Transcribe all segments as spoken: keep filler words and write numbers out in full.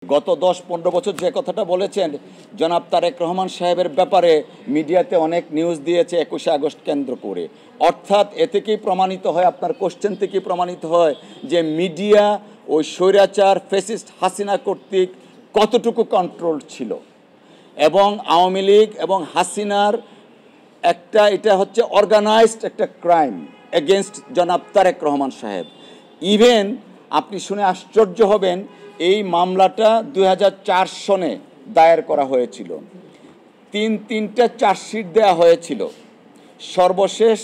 গত দশ পনেরো বছর যে কথাটা বলেছেন জনাব তারেক রহমান সাহেবের ব্যাপারে মিডিয়াতে অনেক নিউজ দিয়েছে একুশে আগস্ট কেন্দ্র করে, অর্থাৎ এ থেকেই প্রমাণিত হয়, আপনার কোশ্চেন থেকেই প্রমাণিত হয় যে মিডিয়া ওই স্বৈরাচার ফ্যাসিস্ট হাসিনা কর্তৃক কতটুকু কন্ট্রোল ছিল এবং আওয়ামী লীগ এবং হাসিনার একটা এটা হচ্ছে অর্গানাইজড একটা ক্রাইম এগেনস্ট জনাব তারেক রহমান সাহেব। ইভেন আপনি শুনে আশ্চর্য হবেন, এই মামলাটা দুই হাজার চার সনে দায়ের করা হয়েছিল, তিন তিনটা চার্জশিট দেওয়া হয়েছিল। সর্বশেষ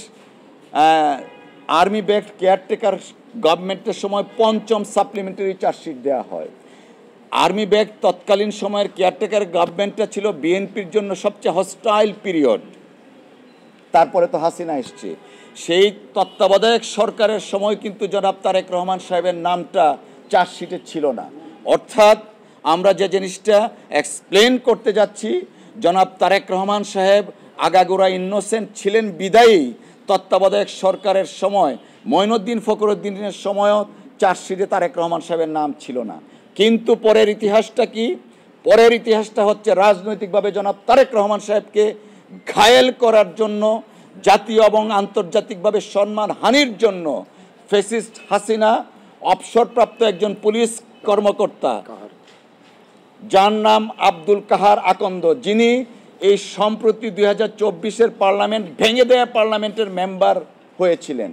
আর্মি ব্যাকড কেয়ারটেকার গভর্নমেন্টের সময় পঞ্চম সাপ্লিমেন্টারি চার্জশিট দেওয়া হয়। আর্মি ব্যাক তৎকালীন সময়ের কেয়ারটেকার গভর্নমেন্টটা ছিল বিএনপির জন্য সবচেয়ে হস্টাইল পিরিয়ড। তারপরে তো হাসিনা এসছে, সেই তত্ত্বাবধায়ক সরকারের সময় কিন্তু জনাব তারেক রহমান সাহেবের নামটা চার্জশিটে ছিল না। অর্থাৎ আমরা যে জিনিসটা এক্সপ্লেন করতে যাচ্ছি, জনাব তারেক রহমান সাহেব আগাগোড়া ইনোসেন্ট ছিলেন বিদায়ী তত্ত্বাবধায়ক সরকারের সময় মঈনুদ্দিন ফখরুদ্দিনের সময়ও চার্জশিটে তারেক রহমান সাহেবের নাম ছিল না। কিন্তু পরের ইতিহাসটা কি? পরের ইতিহাসটা হচ্ছে রাজনৈতিকভাবে জনাব তারেক রহমান সাহেবকে ঘায়েল করার জন্য, জাতীয় এবং আন্তর্জাতিকভাবে সম্মান হানির জন্য ফ্যাসিস্ট হাসিনা অবসরপ্রাপ্ত একজন পুলিশ কর্মকর্তা যার নাম আব্দুল কাহার আকন্দ, যিনি এই সম্প্রতি দুই হাজার চব্বিশের পার্লামেন্ট ভেঙে দেয়া পার্লামেন্টের মেম্বার হয়েছিলেন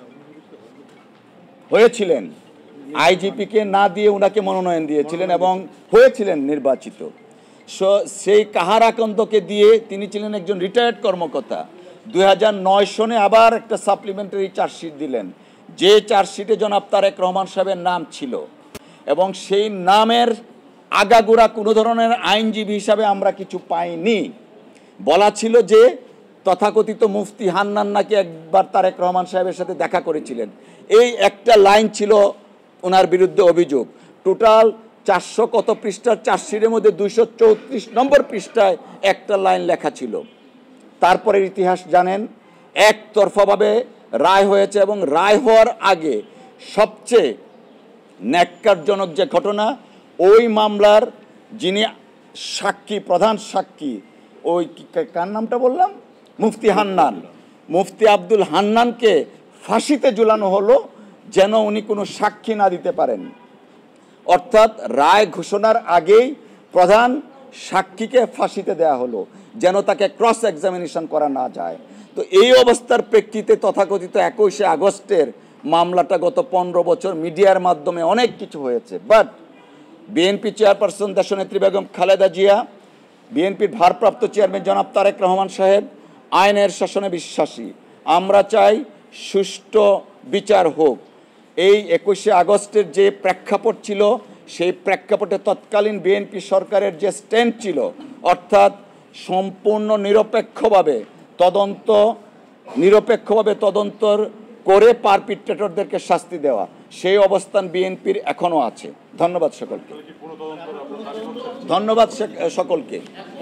হয়েছিলেন আইজিপিকে না দিয়ে ওনাকে মনোনয়ন দিয়েছিলেন এবং হয়েছিলেন নির্বাচিত। সেই কাহার আকন্দকে দিয়ে তিনি ছিলেন একজন রিটায়ার্ড কর্মকর্তা। দুই হাজার নয় সনে আবার একটা সাপ্লিমেন্টারি চার্জশিট দিলেন, যে চার্জশিটে জনাব তারেক রহমান সাহেবের নাম ছিল এবং সেই নামের আগাগোড়া কোনো ধরনের আইনজীবী হিসাবে আমরা কিছু পাইনি। বলা ছিল যে তথাকথিত মুফতি হান্নান নাকি একবার তারেক রহমান সাহেবের সাথে দেখা করেছিলেন, এই একটা লাইন ছিল ওনার বিরুদ্ধে অভিযোগ। টোটাল চারশো কত পৃষ্ঠার চার্জশিটের মধ্যে দুইশো চৌত্রিশ নম্বর পৃষ্ঠায় একটা লাইন লেখা ছিল। তারপরের ইতিহাস জানেন, একতরফাভাবে রায় হয়েছে এবং রায় হওয়ার আগে সবচেয়ে ন্যাক্কারজনক যে ঘটনা, ওই মামলার যিনি সাক্ষী, প্রধান সাক্ষী, ওই কার নামটা বললাম, মুফতি হান্নান, মুফতি আব্দুল হান্নানকে ফাঁসিতে ঝুলানো হলো যেন উনি কোনো সাক্ষী না দিতে পারেন। অর্থাৎ রায় ঘোষণার আগেই প্রধান সাক্ষীকে ফাঁসিতে দেয়া হলো যেন তাকে ক্রস এক্সামিনেশন করা না যায়। তো এই অবস্থার প্রেক্ষিতে তথাকথিত একুশে আগস্টের মামলাটা গত পনেরো বছর মিডিয়ার মাধ্যমে অনেক কিছু হয়েছে, বাট বিএনপি চেয়ারপারসন দেশনেত্রী বেগম খালেদা জিয়া, বিএনপির ভারপ্রাপ্ত চেয়ারম্যান জনাব তারেক রহমান সাহেব আইনের শাসনে বিশ্বাসী। আমরা চাই সুষ্ঠু বিচার হোক। এই একুশে আগস্টের যে প্রেক্ষাপট ছিল, সেই প্রেক্ষাপটে তৎকালীন বিএনপি সরকারের যে স্ট্যান্ড ছিল, অর্থাৎ সম্পূর্ণ নিরপেক্ষভাবে তদন্ত নিরপেক্ষভাবে তদন্ত করে পারপিট্রেটরদেরকে শাস্তি দেওয়া, সেই অবস্থান বিএনপির এখনও আছে। ধন্যবাদ সকলকে, ধন্যবাদ সকলকে।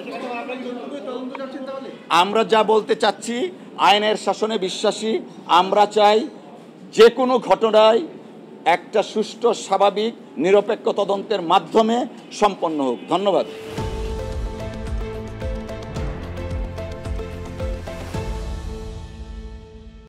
আমরা যা বলতে চাচ্ছি, আইনের শাসনে বিশ্বাসী। আমরা চাই যে কোনো ঘটনায় একটা সুষ্ঠু, স্বাভাবিক, নিরপেক্ষ তদন্তের মাধ্যমে সম্পন্ন হোক। ধন্যবাদ।